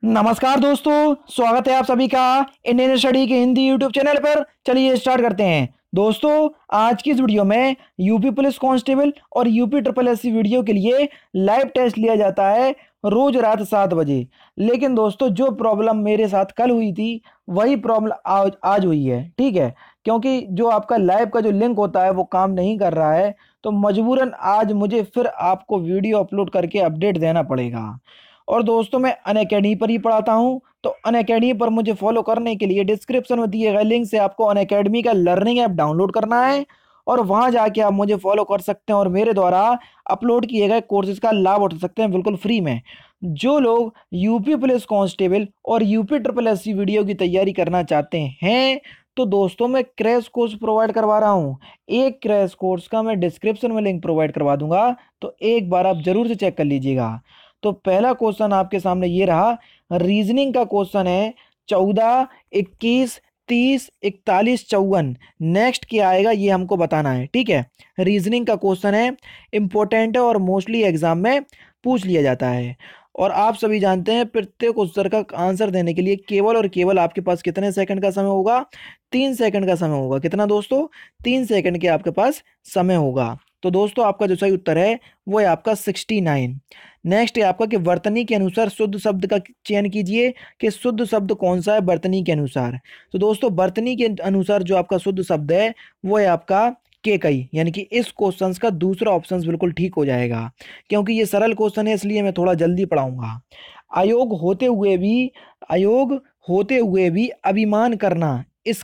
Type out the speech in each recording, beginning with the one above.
नमस्कार दोस्तों, स्वागत है आप सभी का इंडियन स्टडी के हिंदी यूट्यूब चैनल पर। चलिए स्टार्ट करते हैं। दोस्तों, आज की इस वीडियो में यूपी पुलिस कांस्टेबल और यूपी ट्रिपल एससी वीडियो के लिए लाइव टेस्ट लिया जाता है रोज रात 7 बजे। लेकिन दोस्तों, जो प्रॉब्लम मेरे साथ कल हुई थी वही प्रॉब्लम आज हुई है, ठीक है। क्योंकि जो आपका लाइव का जो लिंक होता है वो काम नहीं कर रहा है, तो मजबूरन आज मुझे फिर आपको वीडियो अपलोड करके अपडेट देना पड़ेगा। और दोस्तों, मैं अनअकैडमी पर ही पढ़ाता हूँ, तो अनअकैडमी पर मुझे फॉलो करने के लिए डिस्क्रिप्शन में दिए गए लिंक से आपको अनअकैडमी का लर्निंग ऐप डाउनलोड करना है और वहां जाके आप मुझे फॉलो कर सकते हैं और मेरे द्वारा अपलोड किए गए कोर्सेज का लाभ उठा सकते हैं बिल्कुल फ्री में। जो लोग यूपी पुलिस कांस्टेबल और यूपी ट्रिपल एससी वीडियो की तैयारी करना चाहते हैं, तो दोस्तों मैं क्रैश कोर्स प्रोवाइड करवा रहा हूँ। एक क्रैश कोर्स का मैं डिस्क्रिप्शन में लिंक प्रोवाइड करवा दूंगा, तो एक बार आप जरूर से चेक कर लीजिएगा। तो पहला क्वेश्चन आपके सामने ये रहा, रीजनिंग का क्वेश्चन है 14, 21, 30, 41, 54। नेक्स्ट क्या आएगा ये हमको बताना है, ठीक है। रीजनिंग का क्वेश्चन है, इंपॉर्टेंट है और मोस्टली एग्जाम में पूछ लिया जाता है। और आप सभी जानते हैं प्रत्येक उत्तर का आंसर देने के लिए केवल और केवल आपके पास कितने सेकंड का समय होगा? 3 सेकंड का समय होगा। कितना दोस्तों? 3 सेकंड के आपके पास समय होगा। तो दोस्तों, आपका जो सही उत्तर है वो है आपका 69। नेक्स्ट है आपका कि वर्तनी के अनुसार शुद्ध शब्द का चयन कीजिए कि शुद्ध शब्द कौन सा है वर्तनी के अनुसार। तो दोस्तों, वर्तनी के अनुसार जो आपका शुद्ध शब्द है वो है आपका केकई, यानी कि इस क्वेश्चन का दूसरा ऑप्शन बिल्कुल ठीक हो जाएगा। क्योंकि ये सरल क्वेश्चन है इसलिए मैं थोड़ा जल्दी पढ़ाऊंगा। अयोग होते हुए भी अयोग होते हुए भी अभिमान करना,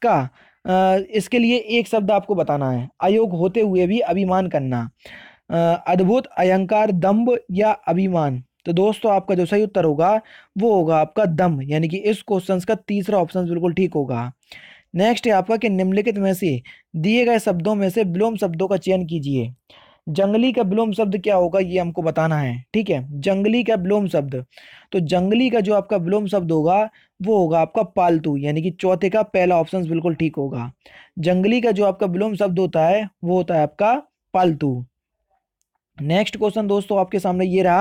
इसके लिए एक शब्द आपको बताना है। अयोग होते हुए भी अभिमान करना, अद्भुत, अहंकार, दम्भ या अभिमान। तो दोस्तों, आपका जो सही उत्तर होगा वो होगा आपका दम्भ, यानी कि इस क्वेश्चन का तीसरा ऑप्शन बिल्कुल ठीक होगा। नेक्स्ट है आपका कि निम्नलिखित में से दिए गए शब्दों में से विलोम शब्दों का चयन कीजिए। जंगली का विलोम शब्द क्या होगा ये हमको बताना है, ठीक है। जंगली का विलोम शब्द, तो जंगली का जो आपका विलोम शब्द होगा वो होगा आपका पालतू, यानी कि चौथे का पहला ऑप्शन बिल्कुल ठीक होगा। जंगली का जो आपका विलोम शब्द होता है वो होता है आपका पालतू। नेक्स्ट क्वेश्चन दोस्तों आपके सामने ये रहा,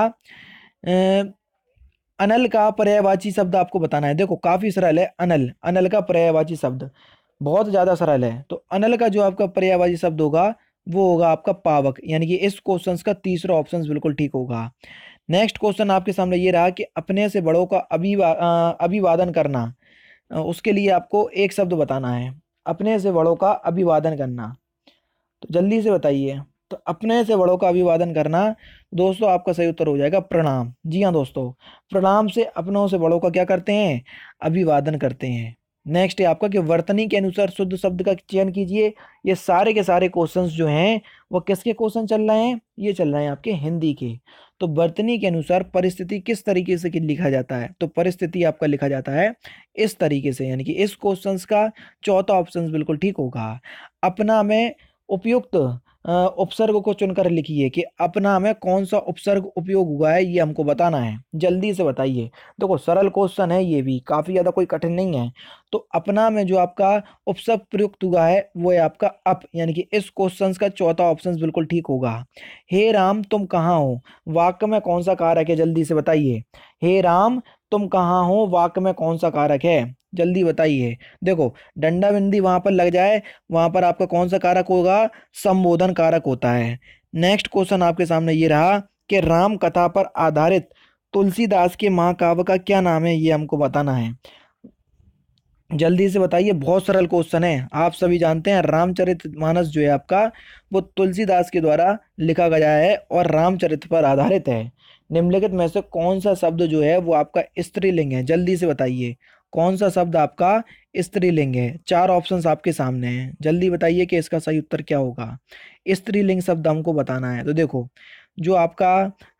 अनल का पर्यायवाची शब्द आपको बताना है। देखो काफी सरल है। अनल, अनल का पर्यायवाची शब्द बहुत ज्यादा सरल है। तो अनल का जो आपका पर्यायवाची शब्द होगा वो होगा आपका पावक, यानी कि इस क्वेश्चन का तीसरा ऑप्शन बिल्कुल ठीक होगा। नेक्स्ट क्वेश्चन आपके सामने ये रहा कि अपने से बड़ों का अभिवादन करना, उसके लिए आपको एक शब्द बताना है। अपने से बड़ों का अभिवादन करना, तो जल्दी से बताइए। तो अपने से बड़ों का अभिवादन करना, दोस्तों आपका सही उत्तर हो जाएगा प्रणाम। जी हाँ दोस्तों, प्रणाम से अपनों से बड़ों का क्या करते हैं? अभिवादन करते हैं। नेक्स्ट है आपका कि वर्तनी के अनुसार शुद्ध शब्द का चयन कीजिए। ये सारे के सारे क्वेश्चंस जो हैं वो किसके क्वेश्चन चल रहे हैं? ये चल रहे हैं आपके हिंदी के। तो वर्तनी के अनुसार परिस्थिति किस तरीके से लिखा जाता है? तो परिस्थिति आपका लिखा जाता है इस तरीके से, यानी कि इस क्वेश्चंस का चौथा ऑप्शन बिल्कुल ठीक होगा। अपना में उपयुक्त उपसर्ग को चुनकर लिखिए कि अपना में कौन सा उपसर्ग उपयोग हुआ है ये हमको बताना है। जल्दी से बताइए। देखो सरल क्वेश्चन है, ये भी काफी ज्यादा कोई कठिन नहीं है। तो अपना में जो आपका उपसर्ग प्रयुक्त हुआ है वो है आपका अप, यानी कि इस क्वेश्चन का चौथा ऑप्शन बिल्कुल ठीक होगा। हे राम तुम कहाँ हो, वाक्य में कौन सा कारक है? जल्दी से बताइए। हे राम तुम कहाँ हो, वाक्य में कौन सा कारक है? जल्दी बताइए। देखो डंडा बिंदी वहां पर लग जाए, वहां पर आपका कौन सा कारक होगा? संबोधन कारक होता है। नेक्स्ट क्वेश्चन आपके सामने ये रहा कि राम कथा पर आधारित तुलसीदास के महाकाव्य का क्या नाम है? ये हमको बताना है। जल्दी से बताइए, बहुत सरल क्वेश्चन है। आप सभी जानते हैं रामचरितमानस जो है आपका वो तुलसीदास के द्वारा लिखा गया है और रामचरित पर आधारित है। निम्नलिखित में से कौन सा शब्द जो है वो आपका स्त्रीलिंग है? जल्दी से बताइए, कौन सा शब्द आपका स्त्रीलिंग है? चार ऑप्शंस आपके सामने हैं, जल्दी बताइए कि इसका सही उत्तर क्या होगा। स्त्रीलिंग शब्द हमको बताना है। तो देखो जो आपका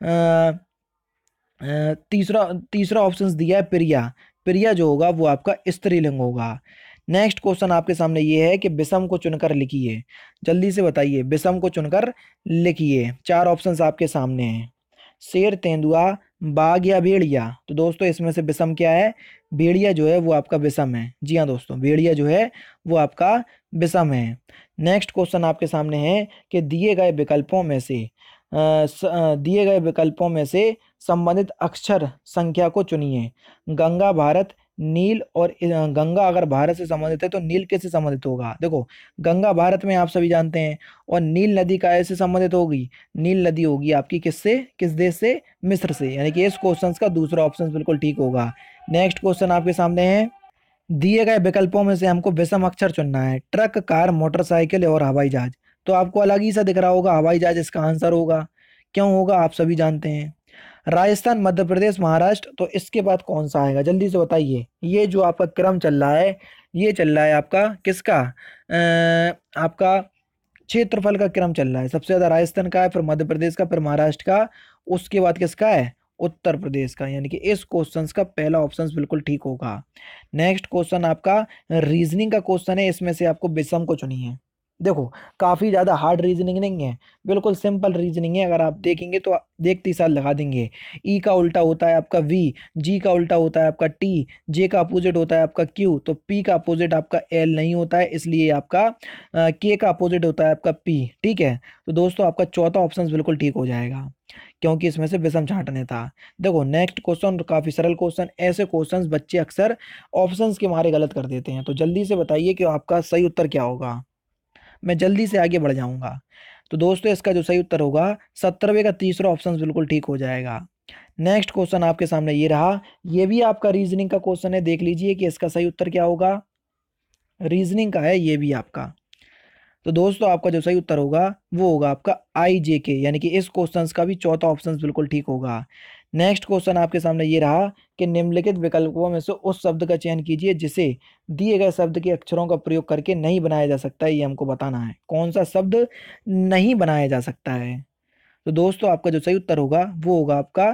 तीसरा तीसरा ऑप्शन दिया है प्रिया। प्रिया जो होगा वो आपका स्त्रीलिंग होगा। नेक्स्ट क्वेश्चन आपके सामने ये है कि विषम को चुनकर लिखिए। जल्दी से बताइए, विषम को चुनकर लिखिए। चार ऑप्शंस आपके सामने हैं, शेर, तेंदुआ, बाघ या भेड़िया। तो दोस्तों इसमें से विषम क्या है? भेड़िया जो है वो आपका विषम है। जी हाँ दोस्तों, भेड़िया जो है वो आपका विषम है। नेक्स्ट क्वेश्चन आपके सामने है कि दिए गए विकल्पों में से दिए गए विकल्पों में से संबंधित अक्षर संख्या को चुनिए। गंगा, भारत, नील और गंगा अगर भारत से संबंधित है तो नील किससे संबंधित होगा? देखो, गंगा भारत में आप सभी जानते हैं, और नील नदी का से संबंधित होगी। नील नदी होगी आपकी किससे, किस देश से? मिस्र से। यानी कि इस क्वेश्चन का दूसरा ऑप्शन बिल्कुल ठीक होगा। नेक्स्ट क्वेश्चन आपके सामने है, दिए गए विकल्पों में से हमको विषम अक्षर चुनना है। ट्रक, कार, मोटरसाइकिल और हवाई जहाज। तो आपको अलग ही सा दिख रहा होगा, हवाई जहाज इसका आंसर होगा। क्यों होगा आप सभी जानते हैं। राजस्थान, मध्य प्रदेश, महाराष्ट्र, तो इसके बाद कौन सा आएगा जल्दी से बताइए। ये जो आपका क्रम चल रहा है, ये चल रहा है आपका किसका, आपका क्षेत्रफल का क्रम चल रहा है। सबसे ज्यादा राजस्थान का है, फिर मध्य प्रदेश का, फिर महाराष्ट्र का, उसके बाद किसका है? उत्तर प्रदेश का। यानी कि इस क्वेश्चन का पहला ऑप्शन बिल्कुल ठीक होगा। नेक्स्ट क्वेश्चन आपका रीजनिंग का क्वेश्चन है, इसमें से आपको विषम को चुनिए। देखो, काफी ज्यादा हार्ड रीजनिंग नहीं है, बिल्कुल सिंपल रीजनिंग है। अगर आप देखेंगे तो देखते ही साथ लगा देंगे। ई का उल्टा होता है आपका वी, जी का उल्टा होता है आपका टी, जे का अपोजिट होता है आपका क्यू, तो पी का अपोजिट आपका एल नहीं होता है, इसलिए आपका के का अपोजिट होता है आपका पी। ठीक है, तो दोस्तों आपका चौथा ऑप्शन बिल्कुल ठीक हो जाएगा, क्योंकि इसमें से विषम छांटने था। देखो, नेक्स्ट क्वेश्चन काफी सरल क्वेश्चन। ऐसे क्वेश्चंस बच्चे अक्सर ऑप्शंस के मारे गलत कर देते हैं, तो जल्दी से बताइए कि आपका सही उत्तर क्या होगा। मैं जल्दी से आगे बढ़ जाऊंगा। तो दोस्तों इसका जो सही उत्तर होगा 17वें का तीसरा ऑप्शन बिल्कुल ठीक हो जाएगा। नेक्स्ट क्वेश्चन आपके सामने ये रहा, ये भी आपका रीजनिंग का क्वेश्चन है, देख लीजिए कि इसका सही उत्तर क्या होगा। रीजनिंग का है ये भी आपका। तो दोस्तों आपका जो सही उत्तर होगा वो होगा आपका आई जे के, यानी कि इस क्वेश्चन का भी चौथा ऑप्शन बिल्कुल ठीक होगा। नेक्स्ट क्वेश्चन आपके सामने ये रहा कि निम्नलिखित विकल्पों में से उस शब्द का चयन कीजिए जिसे दिए गए शब्द के अक्षरों का प्रयोग करके नहीं बनाया जा सकता है। ये हमको बताना है कौन सा शब्द नहीं बनाया जा सकता है। तो दोस्तों आपका जो सही उत्तर होगा वो होगा आपका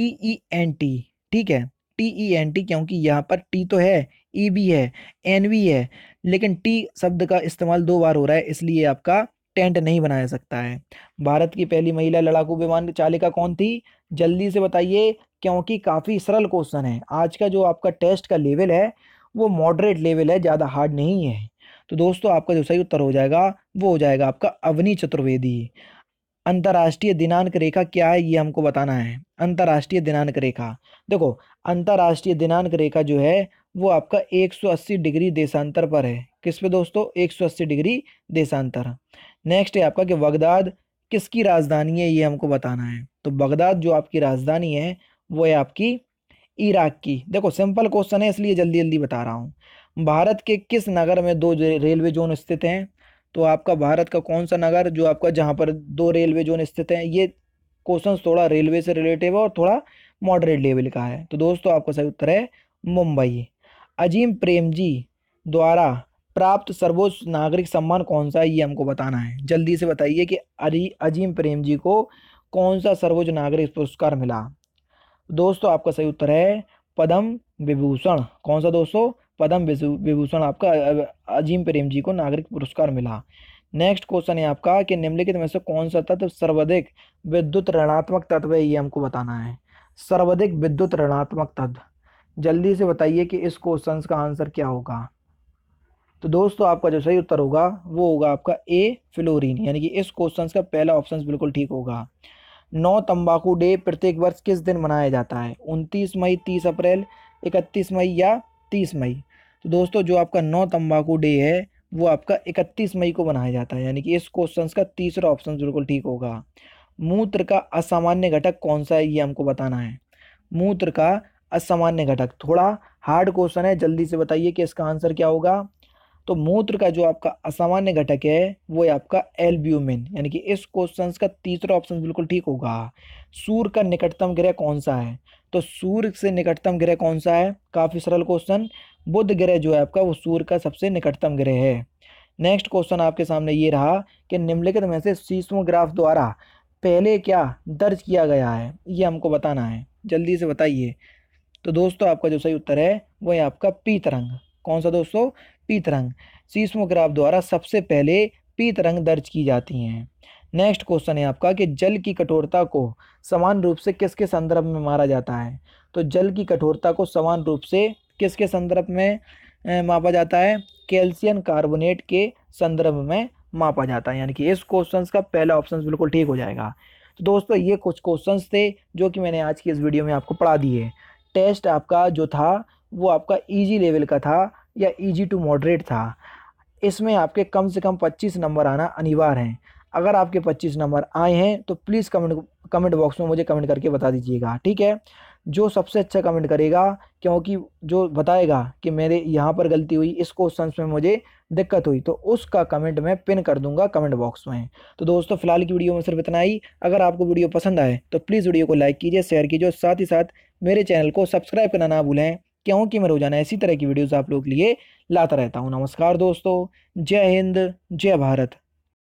TENT। ठीक है, TENT, क्योंकि यहाँ पर टी तो है, ई भी है, एन भी है, लेकिन टी शब्द का इस्तेमाल दो बार हो रहा है, इसलिए आपका टेंट नहीं बनाया सकता है। भारत की पहली महिला लड़ाकू विमान चालिका कौन थी? जल्दी से बताइए, क्योंकि काफी सरल क्वेश्चन है। आज का जो आपका टेस्ट का लेवल है वो मॉडरेट लेवल है, ज्यादा हार्ड नहीं है। तो दोस्तों आपका जो सही उत्तर हो जाएगा वो हो जाएगा आपका अवनी चतुर्वेदी। अंतर्राष्ट्रीय दिनांक रेखा क्या है ये हमको बताना है। अंतर्राष्ट्रीय दिनांक रेखा, देखो, अंतर्राष्ट्रीय दिनांक रेखा जो है वो आपका 180 डिग्री देशांतर पर है। किस पे दोस्तों? 180 डिग्री देशांतर। नेक्स्ट है आपका कि बगदाद किसकी राजधानी है, ये हमको बताना है। तो बगदाद जो आपकी राजधानी है वो है आपकी इराक की। देखो, सिंपल क्वेश्चन है इसलिए जल्दी जल्दी बता रहा हूँ। भारत के किस नगर में दो रेलवे जोन स्थित हैं? तो आपका भारत का कौन सा नगर जो आपका जहां पर दो रेलवे जोन स्थित हैं? ये क्वेश्चन थोड़ा रेलवे से रिलेटेड है और थोड़ा मॉडरेट लेवल का है। तो दोस्तों आपका सही उत्तर है मुंबई। अजीम प्रेमजी द्वारा प्राप्त सर्वोच्च नागरिक सम्मान कौन सा है, ये हमको बताना है। जल्दी से बताइए कि अजीम प्रेमजी को कौन सा सर्वोच्च नागरिक पुरस्कार मिला। दोस्तों आपका सही उत्तर है पद्म विभूषण। कौन सा दोस्तों? पद्म विभूषण आपका अजीम प्रेमजी को नागरिक पुरस्कार मिला। नेक्स्ट क्वेश्चन है आपका कि निम्नलिखित में से कौन सा तत्व सर्वाधिक विद्युत ऋणात्मक तत्व है, ये हमको बताना है। सर्वाधिक विद्युत ऋणात्मक तत्व, जल्दी से बताइए कि इस क्वेश्चन का आंसर क्या होगा। तो दोस्तों आपका जो सही उत्तर होगा वो होगा आपका ए फ्लोरीन, यानी कि इस क्वेश्चन का पहला ऑप्शन बिल्कुल ठीक होगा। नौ तंबाकू डे प्रत्येक वर्ष किस दिन मनाया जाता है? 29 मई, 30 अप्रैल, 31 मई या 30 मई? तो दोस्तों जो आपका नौ तंबाकू डे है वो आपका 31 मई को मनाया जाता है, यानी कि इस क्वेश्चन का तीसरा ऑप्शन बिल्कुल ठीक होगा। मूत्र का असामान्य घटक कौन सा है, ये हमको बताना है। मूत्र का असामान्य घटक, थोड़ा हार्ड क्वेश्चन है, जल्दी से बताइए कि इसका आंसर क्या होगा। तो मूत्र का जो आपका असामान्य घटक है वो है आपका एल्ब्यूमिन, यानी कि इस क्वेश्चन का तीसरा ऑप्शन बिल्कुल ठीक होगा। सूर्य का निकटतम ग्रह कौन सा है? तो सूर्य से निकटतम ग्रह कौन सा है? काफी सरल क्वेश्चन, बुध ग्रह जो है आपका वो सूर्य का सबसे निकटतम ग्रह है। नेक्स्ट क्वेश्चन आपके सामने ये रहा कि निम्नलिखित में से सीस्मोग्राफ द्वारा पहले क्या दर्ज किया गया है, ये हमको बताना है। जल्दी से बताइए। तो दोस्तों आपका जो सही उत्तर है वो है आपका पी तरंग। कौन सा दोस्तों? पी तरंग। सीस्मोग्राफ द्वारा सबसे पहले पी तरंग दर्ज की जाती हैं। नेक्स्ट क्वेश्चन है आपका कि जल की कठोरता को समान रूप से किसके संदर्भ में मारा जाता है? तो जल की कठोरता को समान रूप से किसके संदर्भ में मापा जाता है? कैल्शियम कार्बोनेट के संदर्भ में मापा जाता है, यानी कि इस क्वेश्चन का पहला ऑप्शन बिल्कुल ठीक हो जाएगा। तो दोस्तों ये कुछ क्वेश्चंस थे जो कि मैंने आज की इस वीडियो में आपको पढ़ा दिए। टेस्ट आपका जो था वो आपका इजी लेवल का था या इजी टू मॉडरेट था। इसमें आपके कम से कम 25 नंबर आना अनिवार्य है। अगर आपके 25 नंबर आए हैं तो प्लीज़ कमेंट कमेंट बॉक्स में मुझे कमेंट करके बता दीजिएगा, ठीक है। जो सबसे अच्छा कमेंट करेगा, क्योंकि जो बताएगा कि मेरे यहाँ पर गलती हुई, इस क्वेश्चन में मुझे दिक्कत हुई, तो उसका कमेंट मैं पिन कर दूंगा कमेंट बॉक्स में। तो दोस्तों फिलहाल की वीडियो में सिर्फ इतना ही। अगर आपको वीडियो पसंद आए तो प्लीज़ वीडियो को लाइक कीजिए, शेयर कीजिए और साथ ही साथ मेरे चैनल को सब्सक्राइब करना ना भूलें, क्योंकि मैं रोजाना इसी तरह की वीडियोस आप लोगों के लिए लाता रहता हूँ। नमस्कार दोस्तों, जय हिंद, जय भारत।